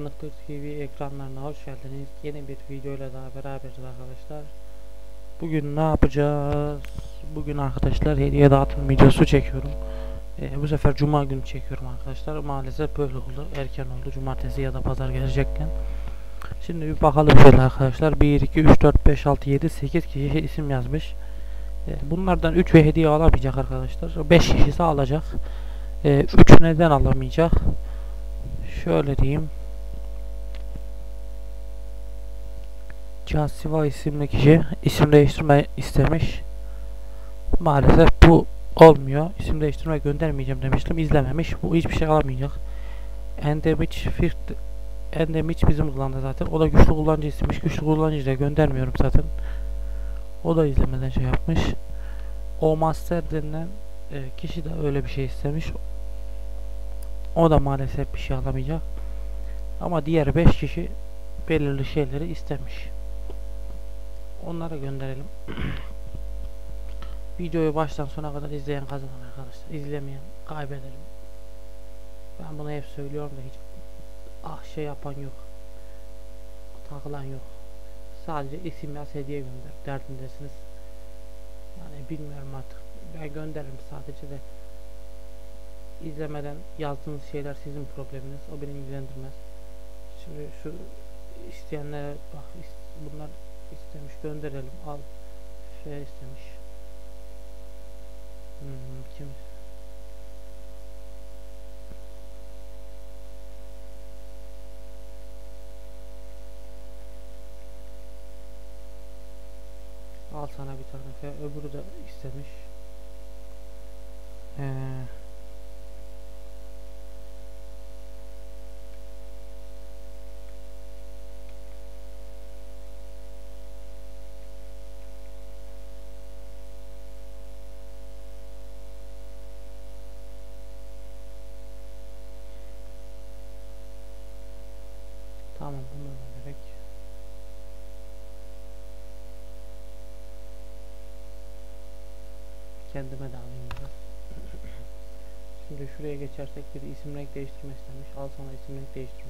Tanıklık TV ekranlarına hoş geldiniz. Yeni bir videoyla daha beraberiz arkadaşlar. Bugün ne yapacağız? Bugün arkadaşlar hediye dağıtım videosu çekiyorum. Bu sefer cuma günü çekiyorum arkadaşlar. Maalesef böyle oldu. Erken oldu. Cumartesi ya da pazar gelecekken. Şimdi bir bakalım şöyle arkadaşlar. 1, 2, 3, 4, 5, 6, 7, 8 kişi isim yazmış. Bunlardan 3'ü hediye alamayacak arkadaşlar. 5 kişisi alacak. 3'ü neden alamayacak? Şöyle diyeyim. Casiva isimli kişi isim değiştirme istemiş. Maalesef bu olmuyor. İsim değiştirme göndermeyeceğim demiştim. İzlememiş. Bu hiçbir şey alamayacak. Endemiç bizim klanda zaten. O da güçlü kullanıcı istemiş. Güçlü kullanıcı da göndermiyorum zaten. O da izlemeden şey yapmış. O master denilen kişi de öyle bir şey istemiş. O da maalesef bir şey alamayacak. Ama diğer 5 kişi belirli şeyleri istemiş. Onlara gönderelim. Videoyu baştan sona kadar izleyen kazanır arkadaşlar. İzlemeyen kaybederim. Ben bunu hep söylüyorum da hiç şey yapan yok. Takılan yok. Sadece isim yaz, hediye gönder derdindesiniz. Yani bilmiyorum artık. Ben gönderirim sadece de izlemeden yazdığınız şeyler sizin probleminiz. O beni ilgilendirmez. Şimdi şu isteyenlere bak, bunlar istemiş, gönderelim. Al. Şey istemiş. Kim? Al sana bir tane. Öbürü de istemiş. Tamam, bunu gerek. Kendime de alayım biraz. Şimdi şuraya geçersek bir isim renk değiştirme istemiş. Al sana isim renk değiştirme.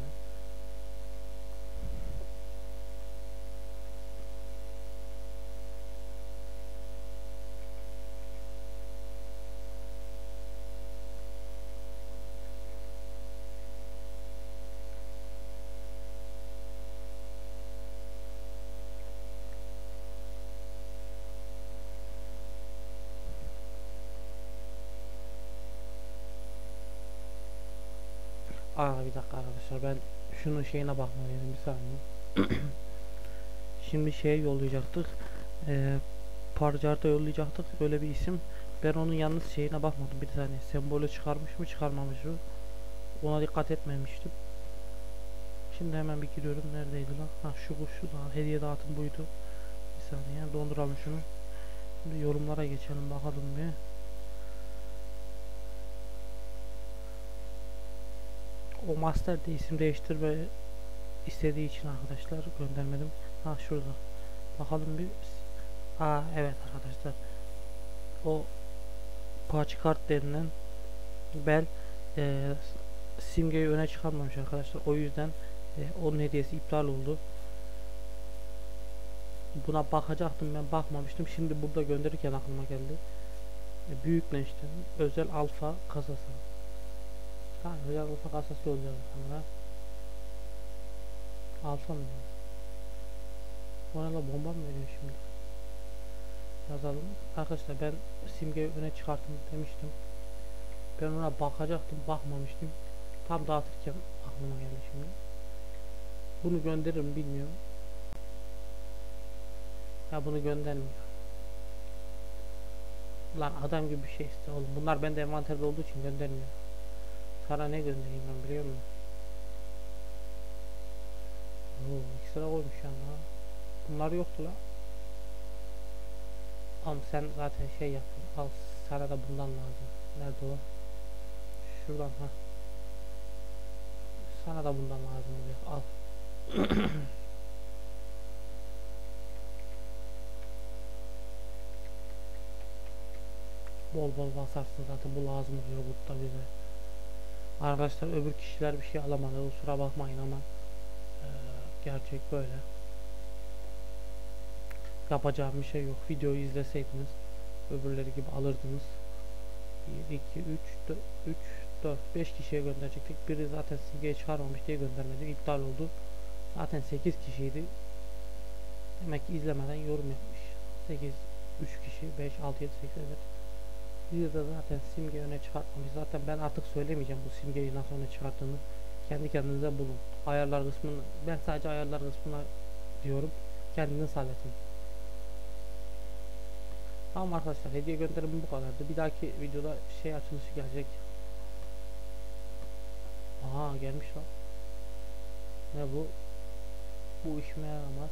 Bir dakika arkadaşlar, ben şunun şeyine bakmalıyım bir saniye. Şimdi şeye yollayacaktık. Parcarda yollayacaktık öyle bir isim. Ben onun yalnız şeyine bakmadım, bir saniye. Sembolü çıkarmış mı çıkarmamış mı? Ona dikkat etmemiştim. Şimdi hemen bir giriyorum. Neredeydi lan? Ha, şu da hediye dağıtım buydu. Bir saniye donduralım şunu. Şimdi yorumlara geçelim bakalım bir. O master de isim değiştirme istediği için arkadaşlar göndermedim. Ha, şurada. Bakalım bir. Evet arkadaşlar. O parça kart denilen bel simgeyi öne çıkarmamış arkadaşlar. O yüzden onun hediyesi iptal oldu. Buna bakacaktım, ben bakmamıştım. Şimdi burada gönderirken aklıma geldi. Büyükleştim. Özel alfa kasası. Tamam, özel alfa kasası olacak sonra. Alfa mı? Ona da bomba mı veriyor şimdi? Yazalım. Arkadaşlar ben simgeyi öne çıkarttım demiştim. Ben ona bakacaktım, bakmamıştım. Tam dağıtırken aklıma geldi şimdi. Bunu gönderirim bilmiyorum. Ya bunu göndermiyor. Lan adam gibi bir şey iste oğlum. Bunlar bende envanterde olduğu için göndermiyor. Sana ne göndereyim ben, biliyor musun? Ekstra koymuş yanına. Bunlar yoktu la. Ama sen zaten şey yaptın. Al, sana da bundan lazım. Nerede o? Şuradan ha. Sana da bundan lazım oluyor. Al. Bol bol basarsın zaten, bu lazım oluyor burada bize. Arkadaşlar öbür kişiler bir şey alamadı, kusura bakmayın ama Gerçek böyle. Yapacağım bir şey yok. Videoyu izleseydiniz öbürleri gibi alırdınız. 1, 2, 3, 4, 5 kişiye gönderecektik. Biri zaten simgeyi çıkarmamış diye göndermedik. İptal oldu. Zaten 8 kişiydi. Demek ki izlemeden yorum yapmış. 8, 3 kişi, 5, 6, 7, 8, evet. Bir de zaten simge öne çıkartmamış. Zaten ben artık söylemeyeceğim bu simgeyi nasıl öne çıkarttığını. Kendi kendinize bulun. Ayarlar kısmını, ben sadece ayarlar kısmına diyorum. Kendiniz halledin. Tamam arkadaşlar, hediye gönderimi bu kadardı. Bir dahaki videoda şey açılışı gelecek. Aha, gelmiş lan. Ne bu? Bu işime yaramaz.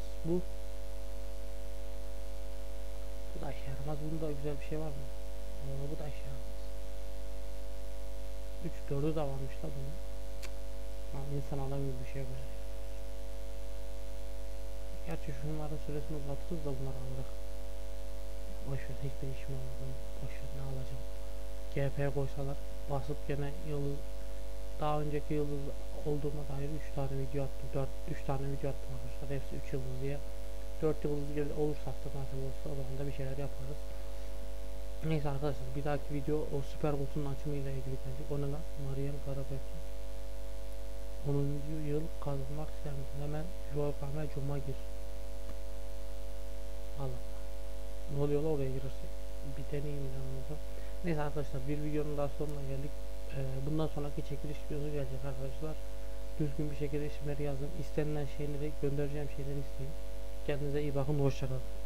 Bu da işe yaramaz. Bunda güzel bir şey var mı? Bu da işe yaramaz. 3 4'ü de varmış da bunun. İnsan alamıyor bir şey böyle. Gerçi şunların süresini uzatırız da bunları alarak. Boşver, hiçbir işim olmadı. Boşver, ne alacağım? GP koysalar basıp gene yıldız, daha önceki yıldız olduğuma dair 3 tane video attım. 3 tane video attım arkadaşlar. Hepsi 3 yıldız diye. 4 yıldız olursak da nasıl olursa o zaman da bir şeyler yaparız. Neyse arkadaşlar, bir dahaki video o süper kutunun açımıyla ilgili gelecek. Onu da Marian Karabek'in 10. yıl kazanmak ister misin? Hemen Joy Cuma gir. Allah. Ne oluyor la oraya girersek? Bir deneyim yanımıza. Neyse arkadaşlar, bir videonun daha sonuna geldik. Bundan sonraki çekiliş videosu gelecek arkadaşlar. Düzgün bir şekilde isimleri yazın. İstenilen şeyleri, göndereceğim şeyleri isteyin. Kendinize iyi bakın. Hoşçakalın.